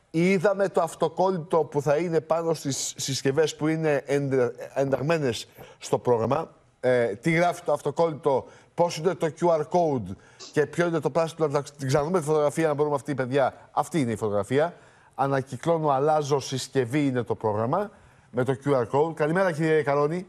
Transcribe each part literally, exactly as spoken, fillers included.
είδαμε το αυτοκόλλητο που θα είναι πάνω στις συσκευές που είναι ενταγμένες στο πρόγραμμα. Ε, τι γράφει το αυτοκόλλητο, πώς είναι το κιου αρ code και ποιο είναι το πράσινο. Να την ξαναδούμε τη φωτογραφία, να μπορούμε αυτή, παιδιά. Αυτή είναι η φωτογραφία. Ανακυκλώνω, αλλάζω συσκευή, είναι το πρόγραμμα με το κιου αρ code. Καλημέρα, κύριε Καρόνη.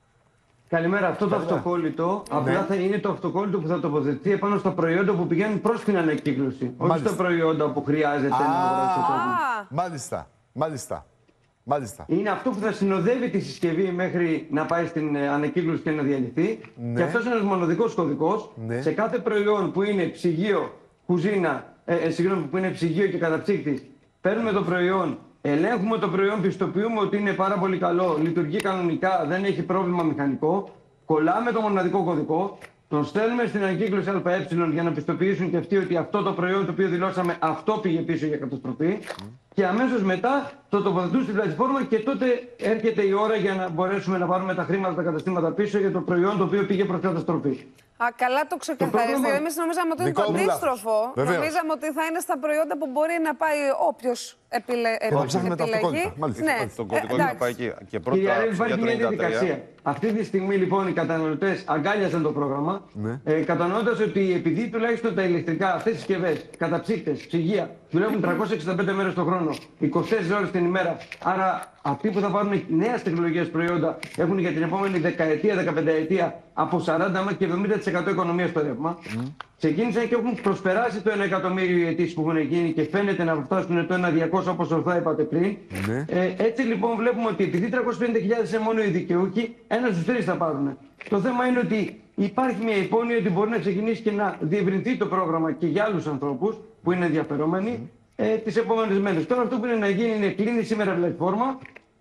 Καλημέρα. Αυτό Καλημέρα. Το αυτοκόλλητο ναι. απλά θα είναι το αυτοκόλλητο που θα τοποθετηθεί επάνω στα προϊόντα που πηγαίνουν προς την ανακύκλωση. Μάλιστα. Όχι στα προϊόντα που χρειάζεται Α, να αγοράσει ο κόσμος. Μάλιστα. Μάλιστα. Μάλιστα. Είναι αυτό που θα συνοδεύει τη συσκευή μέχρι να πάει στην ανακύκλωση και να διαλυθεί. Ναι. Και αυτός είναι ένας μοναδικός κωδικός. Ναι. Σε κάθε προϊόν που είναι ψυγείο, κουζίνα, ε, ε, συγγνώμη, που είναι ψυγείο και καταψύκτης, παίρνουμε το προϊόν, ελέγχουμε το προϊόν, πιστοποιούμε ότι είναι πάρα πολύ καλό, λειτουργεί κανονικά, δεν έχει πρόβλημα μηχανικό. Κολλάμε το μοναδικό κωδικό, τον στέλνουμε στην ανακύκλωση ΑΕ για να πιστοποιήσουν και αυτοί ότι αυτό το προϊόν το οποίο δηλώσαμε, αυτό πήγε πίσω για καταστροφή. Mm. Και αμέσως μετά το τοποθετούν στην πλατφόρμα και τότε έρχεται η ώρα για να μπορέσουμε να πάρουμε τα χρήματα, τα καταστήματα πίσω για το προϊόν το οποίο πήγε προς καταστροφή. Α, καλά το ξεκαθαρίζετε. Εμείς νομίζαμε ότι είναι το αντίστροφο. Νομίζαμε ότι θα είναι στα προϊόντα που μπορεί να πάει όποιος επιλε... επιλέγει. Ναι, τον κωδικό να πάει εκεί. Και πρώτα υπάρχει μια διαδικασία. Αυτή τη στιγμή λοιπόν οι καταναλωτές αγκάλιαζαν το πρόγραμμα, ναι. ε, κατανοώντας ότι επειδή τουλάχιστον τα ηλεκτρικά, αυτές οι συσκευές, καταψύκτες, ψυγεία, δουλεύουν τριακόσιες εξήντα πέντε μέρες το χρόνο, είκοσι τέσσερις ώρες την ημέρα. Άρα αυτοί που θα πάρουν νέες τεχνολογίες προϊόντα έχουν για την επόμενη δεκαετία, δεκαπενταετία από σαράντα και εβδομήντα τοις εκατό οικονομία στο ρεύμα. Mm. Ξεκίνησαν και έχουν προσπεράσει το ένα εκατομμύριο οι αιτήσεις που έχουν γίνει και φαίνεται να φτάσουν το ένα διακόσια όπως ορθά είπατε πριν. Mm. Ε, έτσι λοιπόν βλέπουμε ότι επειδή τριακόσιες πενήντα χιλιάδες είναι μόνο οι δικαιούχοι, ένας στους τρεις θα πάρουν. Το θέμα είναι ότι υπάρχει μια υπόνοια ότι μπορεί να ξεκινήσει και να διευρυνθεί το πρόγραμμα και για άλλους ανθρώπους που είναι ενδιαφερόμενοι mm. ε, τις επόμενες μέρες. Τώρα αυτό που είναι να γίνει είναι κλείνει σήμερα πλατφόρμα.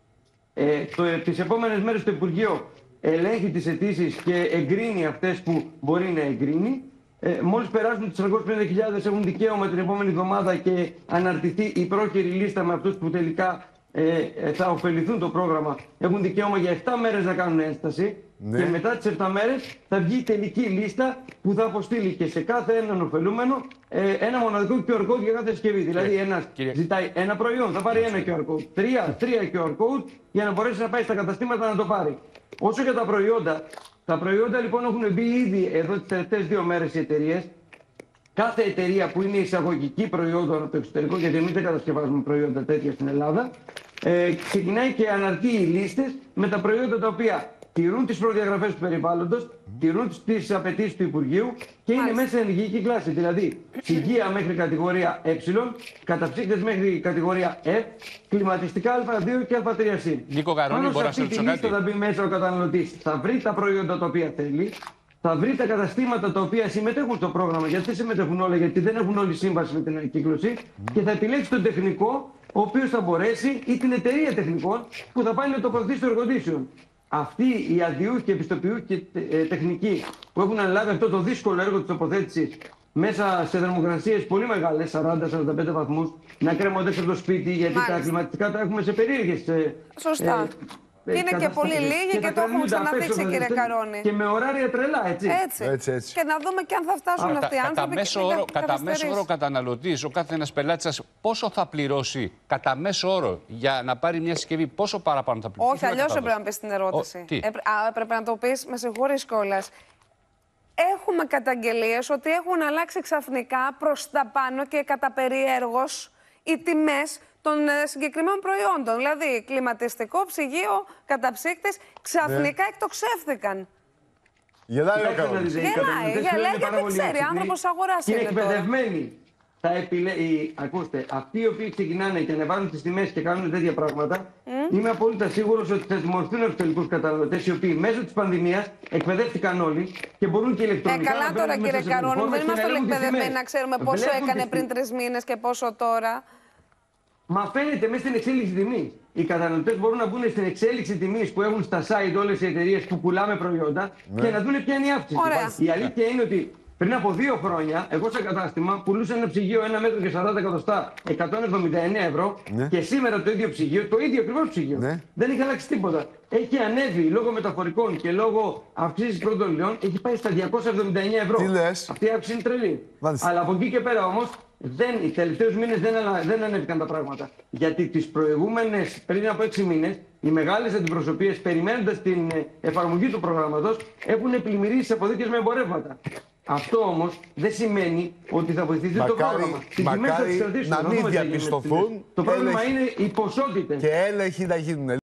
Ε, το, τις επόμενες μέρες το Υπουργείο ελέγχει τις αιτήσεις και εγκρίνει αυτές που μπορεί να εγκρίνει. Ε, μόλις περάσουν τις τριακόσιες πενήντα χιλιάδες έχουν δικαίωμα την επόμενη εβδομάδα και αναρτηθεί η πρόχειρη λίστα με αυτούς που τελικά ε, θα ωφεληθούν το πρόγραμμα. Έχουν δικαίωμα για επτά μέρες να κάνουν ένσταση. Ναι. Και μετά τις επτά μέρες θα βγει η τελική λίστα που θα αποστείλει και σε κάθε έναν ωφελούμενο ε, ένα μοναδικό κιου αρ code για κάθε συσκευή. Δηλαδή ένας Κύριε. ζητάει ένα προϊόν, θα πάρει ένα κιου αρ code. Τρία, τρία κιου αρ code για να μπορέσει να πάει στα καταστήματα να το πάρει. Όσο για τα προϊόντα, τα προϊόντα λοιπόν έχουν μπει ήδη εδώ τις τελευταίες δύο μέρες οι εταιρείες. Κάθε εταιρεία που είναι εισαγωγική προϊόντων από το εξωτερικό, γιατί εμείς δεν κατασκευάζουμε προϊόντα τέτοια στην Ελλάδα, ε, ξεκινάει και αναρτεί οι λίστες με τα προϊόντα τα οποία τηρούν τις προδιαγραφές του περιβάλλοντος, mm. τηρούν τις απαιτήσεις του Υπουργείου και είναι μέσα σε ενεργειακή κλάση. Δηλαδή, ψυγεία μέχρι κατηγορία Ε, καταψύκτες μέχρι κατηγορία F, κλιματιστικά Α δύο και Α τρία συν. Νίκο Καρόνη, μπορεί να σε ρωτήσω κάτι. Θα μπει μέσα ο καταναλωτής, θα βρει τα προϊόντα τα οποία θέλει, θα βρει τα καταστήματα τα οποία συμμετέχουν στο πρόγραμμα, γιατί δεν συμμετέχουν όλα, γιατί δεν έχουν όλη σύμβαση με την ανακύκλωση, mm. και θα επιλέξει τον τεχνικό, ο οποίος θα μπορέσει, ή την εταιρεία τεχνικών που θα πάει να τοποθετήσει στο εργοδίσιο. Αυτοί οι αδειούχοι και επιστοποιούχοι και ε, τεχνικοί που έχουν αναλάβει αυτό το δύσκολο έργο της τοποθέτησης μέσα σε θερμοκρασίες πολύ μεγάλες, σαράντα με σαράντα πέντε βαθμούς, να κρέμονται από το σπίτι, γιατί Μάλιστα. τα κλιματιστικά τα έχουμε σε περίεργες. Ε, Σωστά. Ε, είναι και πολύ λίγοι και, και το έχουμε ξαναδείξει, κύριε Καρόνη. Και με ωράρια τρελά, έτσι. Έτσι. έτσι, έτσι. Και να δούμε και αν θα φτάσουν Α, αυτοί οι άνθρωποι. Κατά μέσο όρο, κατά μέσο όρο καταναλωτής, ο κάθε ένας πελάτης σας, πόσο θα πληρώσει κατά μέσο όρο για να πάρει μια συσκευή, πόσο παραπάνω θα πληρώσει? Όχι, αλλιώς έπρεπε να πεις την ερώτηση. Ο, Έπρε, α, έπρεπε να το πεις, με συγχωρείς κιόλας. Έχουμε καταγγελίες ότι έχουν αλλάξει ξαφνικά προς τα πάνω και κατά περιέργως οι τιμές των συγκεκριμένων προϊόντων. Δηλαδή, κλιματιστικό, ψυγείο, καταψύκτες, ξαφνικά ναι. εκτοξεύθηκαν. Γελάει ο Καρόνης. Γελάει, γελάει γιατί ξέρει, άνθρωπος αγοράς είναι τώρα. Είναι εκπαιδευμένοι. Θα επιλέ... Ακούστε, αυτοί οι οποίοι ξεκινάνε και ανεβάζουν τις τιμές και κάνουν τέτοια πράγματα, mm. είμαι απόλυτα σίγουρος ότι θα τιμωρηθούν από τους τελικούς καταναλωτές, οι οποίοι μέσω της πανδημίας εκπαιδεύτηκαν όλοι και μπορούν και ηλεκτρονικά. Ε, καλά να τώρα, κύριε Καρόνη, δεν είμαστε όλοι εκπαιδευμένοι να ξέρουμε πόσο έκανε πριν τρεις μήνες και πόσο τώρα. Μα φαίνεται μέσα στην εξέλιξη τιμή. Οι καταναλωτές μπορούν να μπουν στην εξέλιξη τιμής που έχουν στα site όλες οι εταιρείες που πουλάμε προϊόντα ναι. και να δουν ποια είναι η αύξηση. Ωραία. Η αλήθεια είναι ότι πριν από δύο χρόνια, εγώ σε κατάστημα πουλούσα ένα ψυγείο ένα μέτρο και σαράντα εκατοστά εκατόν εβδομήντα εννέα ευρώ ναι. και σήμερα το ίδιο ψυγείο, το ίδιο ακριβώς ψυγείο, ναι. δεν έχει αλλάξει τίποτα. Έχει ανέβει λόγω μεταφορικών και λόγω αυξήσης πρώτων υλών, έχει πάει στα διακόσια εβδομήντα εννέα ευρώ. Τι λες? Αυτή η αύξηση είναι τρελή. Μάλιστα. Αλλά από εκεί και πέρα όμως δεν, οι τελευταίους μήνες δεν, ανα, δεν ανέβηκαν τα πράγματα. Γιατί τις προηγούμενες, πριν από έξι μήνες, οι μεγάλες αντιπροσωπείες, περιμένοντας την εφαρμογή του προγράμματος, έχουν πλημμυρίσει αποδείκτες με εμπορεύματα. Αυτό όμως δεν σημαίνει ότι θα βοηθηθεί μακάρι, το πρόγραμμα. Μακάρι να μην διαπιστωθούν. Το πρόβλημα είναι οι ποσότητες. Και έλεγχοι να γίνουν.